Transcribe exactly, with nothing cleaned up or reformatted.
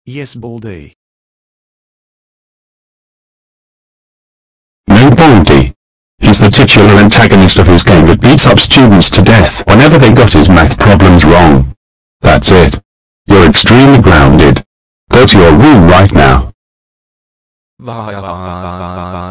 Yes, Baldi. No, Baldi. He's the titular antagonist of his game that beats up students to death whenever they got his math problems wrong. That's it. You're extremely grounded. Go to your room right now.